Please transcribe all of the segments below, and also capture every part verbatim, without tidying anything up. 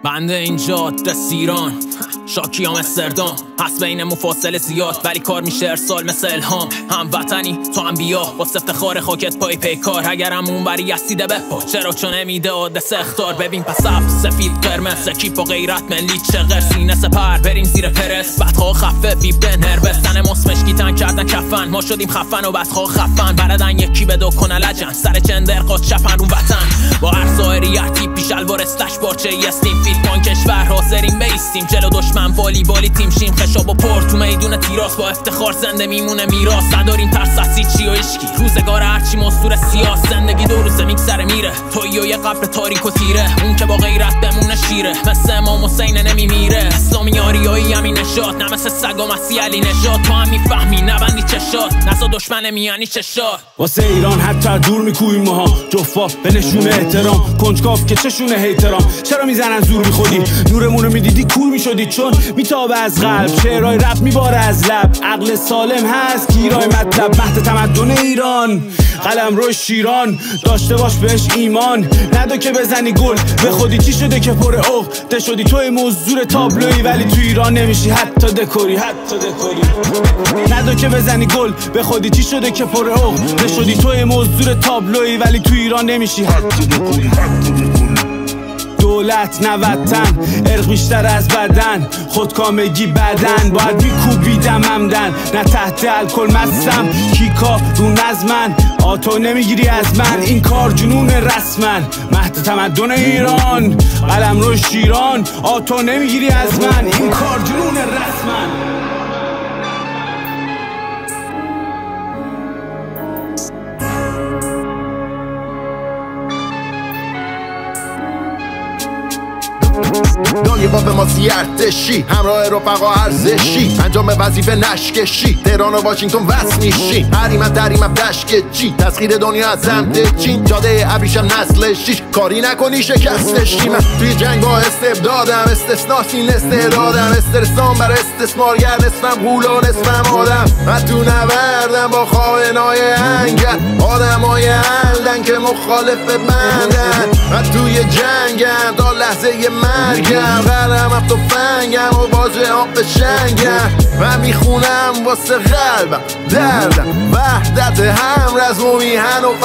بنده این جاده سیران شاکی آمستردام هست بین مفاصله زیاد ولی کار میشه ارسال مثل الهام. هم وطنی تو هم بیا با افتخار خاکت پای پیکار. اگرم اون بری یستیده بپا چرا چون نمیده عادث اختار. ببین پس افت سفید قرمز اکیپ و غیرت ملی چغر سینه سپر بریم زیر پرس. بدخواه خفه بیبده نربس تن مصمشکی تن کردن کفن ما شدیم خفن و بدخواه خفن بردن یکی به دو کنه لجن سر چندر قد شپن رو وطن با هر ظاهریتی پیش الوار استش بارچه یستیم فیت پان کشور حاضرین بیستیم جلو دشمن والی بالی تیم شیم خشاب و پر تو میدون تیراس با افتخار زنده میمونه میراث نداریم ترس از هیچی و عشقی روزگار هرچی مستور سیاس زندگی دو روزه میگذره میره تویی و یه قبر تاریک و تیره اون که با غیرت بمونه شیره مثل امام حسین نمیمیره اسلامی آریایی همی نشاد نه مثل سگ و مسیح علی نژاد تو هم میفهمی نبندی چشات نزا دشمن میانی چشات واسه ایران حتی دور میکویم ماها جفا به نشونه احترام کنجکاف که چشونه هیترام چرا میزنن زور میخودی نورمونو میدیدی کور میشدی چون میتابه از قلب شعرهای رپ میباره از لب عقل سالم هست گیرای مطلب مهد تمدن ایران قلم روی شیران داشته باش بهش ایمان ندو که بزنی گل به خودی چی شده که پر عقده شدی توی موضوع تابلویی ولی تو ایران نمیشی حتی دکوری حتی دکوری ندو که بزنی گل به خودی چی شده که پر عقده شدی توی موضوع تابلویی ولی تو ایران نمیشی حتی دکوری حتی دکوری دولت نه وطن ارق بیشتر از بدن خودکامگی بدن باید میکوبیدم همدن نه تحت الکل مستم کیکا رو نظمن آتو نمیگیری از من این کار جنون رسمن مهد تمدن ایران قلم رو شیران آتو نمیگیری از من این کار جنون رسمن دنیا با به ما ارتشی همراه رفقا ارزشی انجام وظیفه نشکشی تهران و واشنگتن وصل میشی حریمت دریمت دشک چی تسخیر دنیا از سمت چین جاده ابریشم نسل شیش کاری نکنی شکستشی من توی جنگ با استبدادم استثناسی استعدادم استرسام بر استثمارگر نصفم غولا نصفم آدم من تو نوردم با خائنای انگل آدمای اندن که مخالف بندن من توی جنگم تا لحظه مرگم قلم افت و فنگم و باجه آب شنگم و میخونم واسه قلبم دردم وحدت هم رزم و میهن و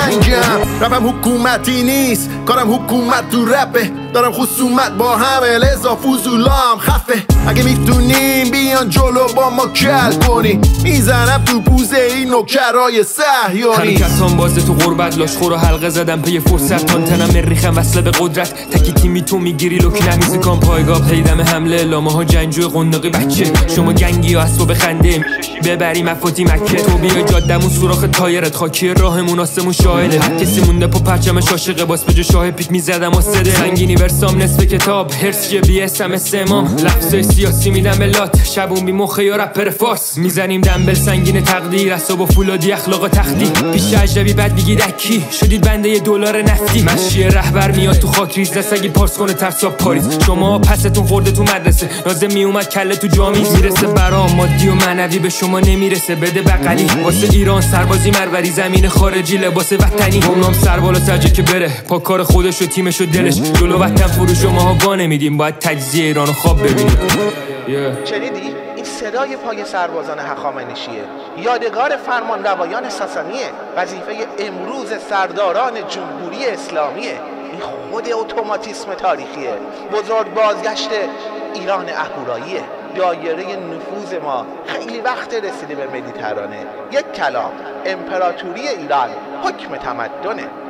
فرهنگم رپم حکومتی نیست کارم حکومت تو رپه دارم خصومت با همه لذا فوزولام خفه اگه میتونیم بیان جلو با ما کل کنی میزنم تو پوزه این نوکرای صهیونی حرکتان بازه تو غربت لاش خور و حلقه زدم پی فرصت تان تنم ریخم وصله به قدرت تکی تیمی تو میگیری لوک نمیزی کام پایگاه پیدم حمله لامه ها جنجوی قنداقی بچه شما گنگی و اسباب خنده ببری مفاتی مکه تو بیا جادمون سوراخ تایرت خاکی راهمون آسمون شاهده هر کسی مونده پا پرچمش عاشق باس به جا شاه پیک میزدم واسده سنگینی ورسام نصف کتاب هرس بی اس ام استمام لفظای سیاسی میدم بلات شبون بی مخه یا رپر فارس میزنیم دنبل سنگین تقدیر اصاب و فولادی اخلاق تختی پیش اجنبی بعد میگی دکی شدید بنده یه دلار نفتی مشی رهبر میاد تو خاک ریز دستگی پارس کنه ترسا پاریس شما پستون خورده تو مدرسه لازم میومد کله تو جامی میرسه برام مادی و معنوی به شما نمیرسه بده بغلی واسه ایران سربازی مروری زمین خارجی لباس وطنی گمنام سر بالا سرجه که بره پا کار خودش و تیمش و دلش جلو وطن فروش شماها وا نمیدیم باید تجزیه ایران رو خواب ببینیم yeah. شنیدی؟ این صدای پای سربازان هخامنشیه یادگار فرمان روایان ساسانیه وظیفه امروز سرداران جمهوری اسلامیه این خود اتوماتیسم تاریخیه بزرگ بازگشت ایران اهوراییه دایره نفوذ ما خیلی وقت رسیده به مدیترانه یک کلام امپراتوری ایران حکم تمدنه